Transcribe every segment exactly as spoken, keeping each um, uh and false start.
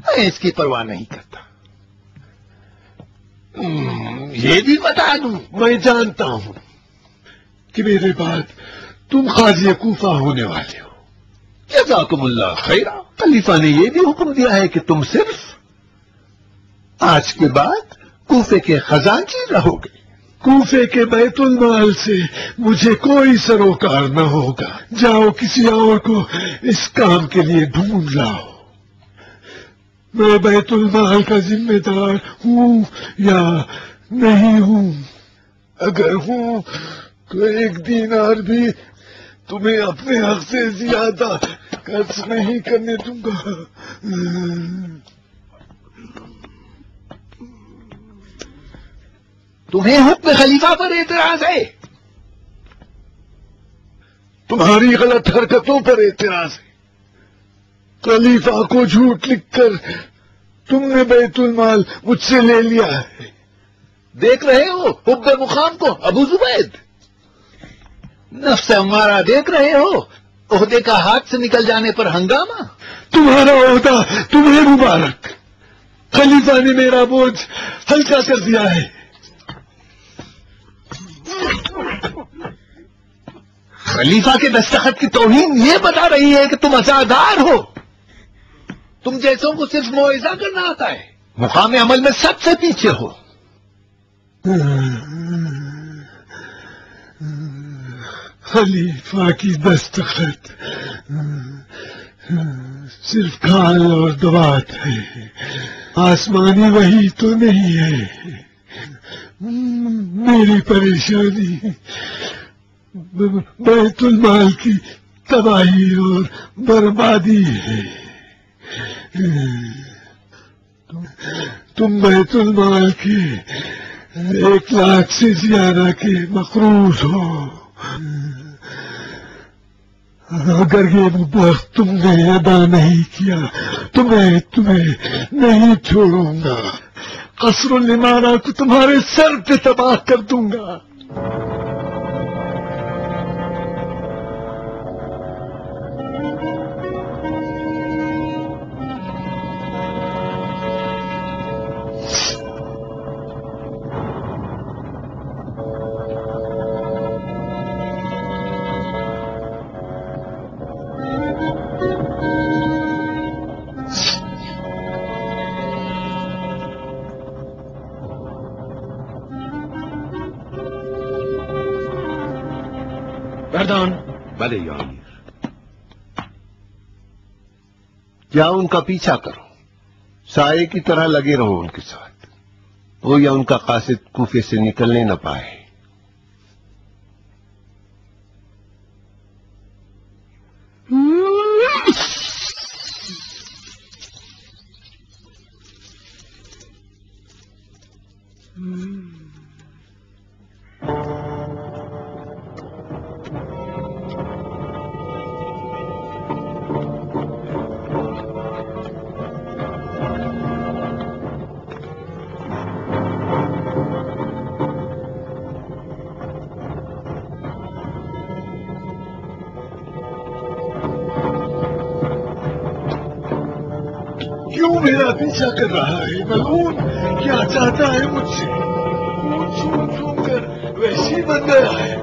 میں اس کی پرواہ نہیں کرتا. یہ بھی بتا دوں میں جانتا ہوں کہ میرے بعد تم قاضی کوفہ ہونے والے ہو. جزاکم اللہ خیرا. خلیفہ نے یہ بھی حکم دیا ہے کہ تم صرف آج کے بعد کوفے کے خزانچی رہو گے. کوفے کے بیت المال سے مجھے کوئی سروکار نہ ہوگا. جاؤ کسی اور کو اس کام کے لیے ڈھونڈ لاؤ. میں بیت المال کا ذمہ دار ہوں یا نہیں ہوں؟ اگر ہوں تو ایک دینار بھی تمہیں اپنے حق سے زیادہ قرض نہیں کرنے دوں گا. تمہیں حکم خلیفہ پر اعتراض ہے؟ تمہاری غلط حرکتوں پر اعتراض ہے. خلیفہ کو جھوٹ لکھ کر تم نے بیت المال مجھ سے لے لیا ہے. دیکھ رہے ہو حب مقام کو ابو زبید؟ نفس ہمارا دیکھ رہے ہو عہدے کا ہاتھ سے نکل جانے پر ہنگامہ. تمہارا عہدہ تمہیں مبارک. خلیفہ نے میرا بوجھ ہلکا کر دیا ہے. خلیفہ کے دستخط کی توہین یہ بتا رہی ہے کہ تم عزادار ہو. تم جیسوں کو صرف موعظہ کرنا آتا ہے، مقام عمل میں سب سے پیچھے ہو. خلیفہ کی دستخط صرف کھال اور دوات ہے، آسمانی وحی تو نہیں ہے. میری پریشانی بیت المال کی تباہی اور بربادی ہے. تم بیت المال کے ایک لاکھ سے زیادہ کے مقروض ہو. اگر یہ وقت تم نے ادا نہیں کیا تو میں تمہیں نہیں چھوڑوں گا. قصر العمارہ کو تمہارے سر پہ تباہ کر دوں گا. بھلے یا امیر. کیا ان کا پیچھا کرو، سائے کی طرح لگے رہو ان کے ساتھ، وہ یا ان کا قاصد کوفے سے نکلنے نہ پائے. کیوں میرا پیچھا کر رہا ہے؟ ملعون کیا چاہتا ہے مجھ سے؟ خون سون سون کر ویسی بن گیا ہے.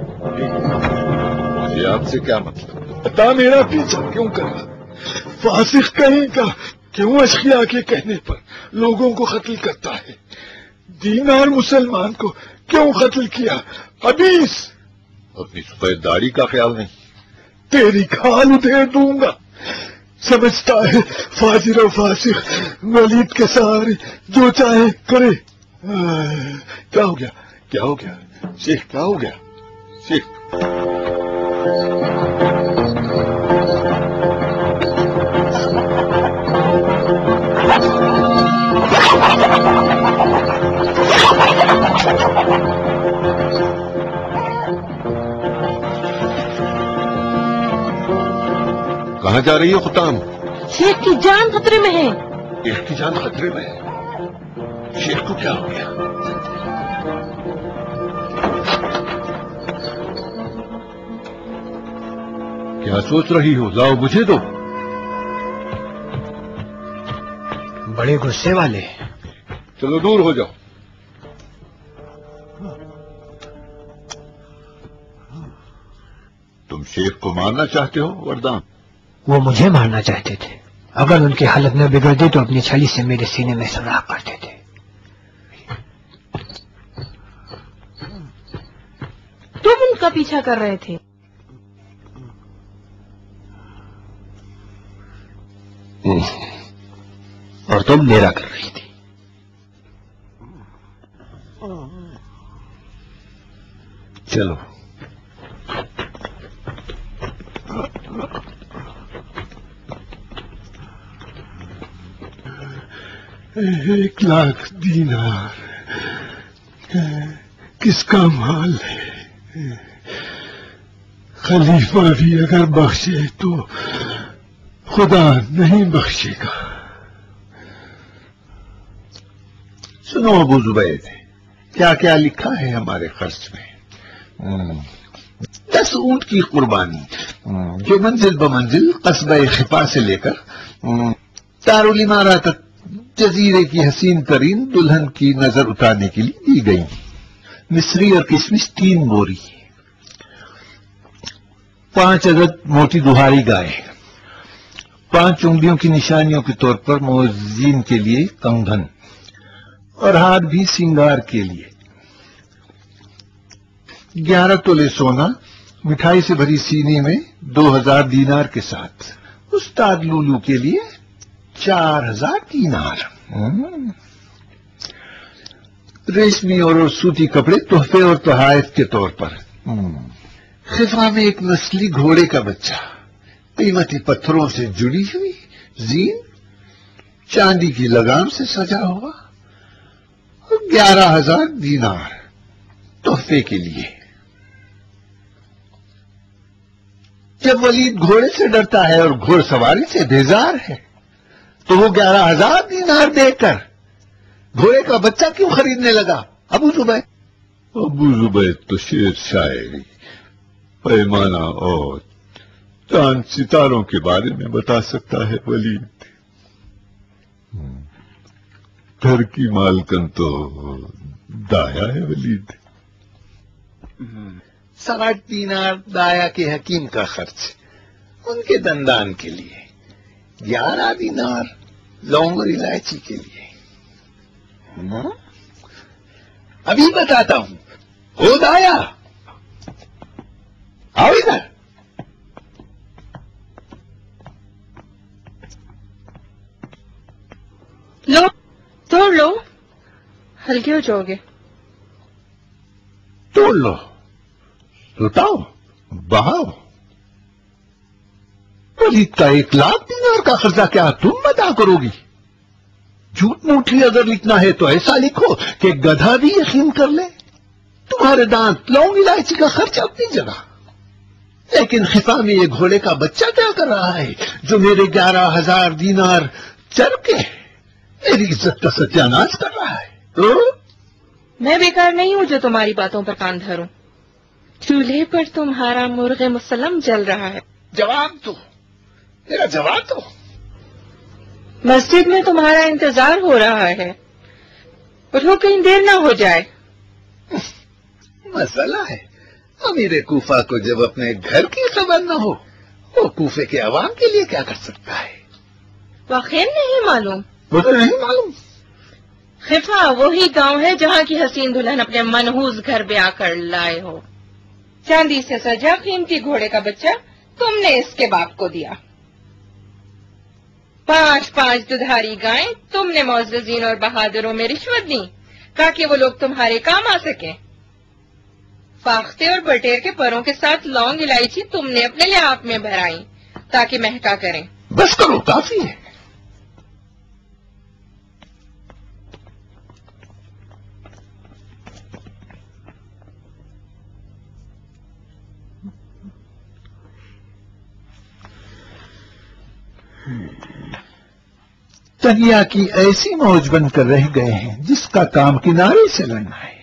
مجھے آپ سے کیا مطلب؟ بتا میرا پیچھا کیوں کر رہا؟ فاسق کہیں کا کیوں اشقیا کے کہنے پر لوگوں کو قتل کرتا ہے؟ دینار مسلمان کو کیوں قتل کیا؟ ابیس اپنی سفید داڑھی کا خیال نہیں؟ تیری کھال ادھیر دوں گا. سمجھتا ہے فاجر و فاسق ولید کے سہارے جو چاہے کرے. کیا ہو گیا؟ کیا ہو گیا شیخ؟ کیا ہو گیا شیخ؟ کہاں جا رہی ہو خطام؟ شیخ کی جان خطرے میں ہے. شیخ کی جان خطرے میں ہے؟ شیخ کو کیا ہو گیا؟ کیا سوچ رہی ہو؟ لاؤ مجھے دو. بڑے غصے والے. چلو دور ہو جاؤ. تم شیخ کو مارنا چاہتے ہو وردان؟ وہ مجھے مارنا چاہتے تھے. اگر ان کی حالت نہ بگڑتی تو اپنی چھڑی سے میرے سینے میں سوراخ کرتے تھے. تم ان کا پیچھا کر رہے تھے؟ اور تم میرا کر رہی تھی. چلو ایک لاکھ دینار کس کا مال ہے؟ خلیفہ بھی اگر بخشے تو خدا نہیں بخشے گا. سنو ابو زبید، کیا کیا لکھا ہے ہمارے خرچ میں. دس اونٹ کی قربانی جو منزل بمنزل قصبہ خفا سے لے کر دارالامارہ تک جزیرے کی حسین ترین دلہن کی نظر اتارنے کے لیے دی گئی. مصری اور کشمش تین بوری، پانچ عدد موٹی دہاری گائے، پانچ انگلیوں کی نشانیوں کے طور پر مؤذین کے لیے کنگن اور ہاتھ بھی سنگار کے لیے، گیارہ تولے سونا مٹھائی سے بھری سینے میں دو ہزار دینار کے ساتھ، استاد لولو کے لیے چار ہزار دینار، ریشمی اور سوتی کپڑے تحفے اور تحائف کے طور پر، خفا میں ایک نسلی گھوڑے کا بچہ، قیمتی پتھروں سے جڑی ہوئی زین، چاندی کی لگام سے سجا ہوا، اور گیارہ ہزار دینار تحفے کے لیے. جب ولید گھوڑے سے ڈرتا ہے اور گھوڑ سواری سے بیزار ہے تو وہ گیارہ ہزار دینار دے کر گھوڑے کا بچہ کیوں خریدنے لگا ابو زبید؟ ابو زبید تو شعر شاعری، پیمانہ اور چاند ستاروں کے بارے میں بتا سکتا ہے ولید. گھر کی مالکن تو دایا ہے ولید. ساٹھ دینار دایا کے حکیم کا خرچ ان کے دندان کے لیے، گیارہ دینار لونگ اور الائچی کے لیے. ابھی بتاتا ہوں. ہو دایا، آؤ ادھر. لو توڑ لو، ہلکے ہو جاؤ گے. توڑ لو، لوٹاؤ، بہاؤ. ولید کا ایک لاکھ دینار کا خرچہ کیا تم ادا کرو گی؟ جھوٹ موٹھی اگر لکھنا ہے تو ایسا لکھو کہ گدھا بھی یقین کر لے. تمہارے دانت لونگ الائچی کا خرچ اپنی جگہ، لیکن خفا میں یہ گھوڑے کا بچہ کیا کر رہا ہے جو میرے گیارہ ہزار دینار چر کے میری عزت کا ستیہ ناش کر رہا ہے. تو میں بیکار نہیں ہوں جو تمہاری باتوں پر کان دھروں. چولہے پر تمہارا مرغ مسلم جل رہا ہے. جواب دو، میرا جواب دو. مسجد میں تمہارا انتظار ہو رہا ہے، اٹھو کہیں دیر نہ ہو جائے. مسئلہ ہے امیر کوفہ کو جب اپنے گھر کی خبر نہ ہو وہ کوفے کے عوام کے لیے کیا کر سکتا ہے؟ واقعی نہیں معلوم. وہ تو نہیں معلوم. خفا وہی گاؤں ہے جہاں کی حسین دلہن اپنے منحوس گھر بیاہ کر لائے ہو. چاندی سے سجا قیمتی گھوڑے کا بچہ تم نے اس کے باپ کو دیا. پانچ پانچ ددھاری گائیں تم نے معززین اور بہادروں میں رشوت دی تاکہ وہ لوگ تمہارے کام آ سکیں. فاختے اور بٹیر کے پروں کے ساتھ لونگ الائچی تم نے اپنے لحاف میں بھرائی تاکہ مہکا کریں. بس کرو، کافی ہے. دنیا کی ایسی موج بن کر رہ گئے ہیں جس کا کام کنارے سے لڑنا ہے.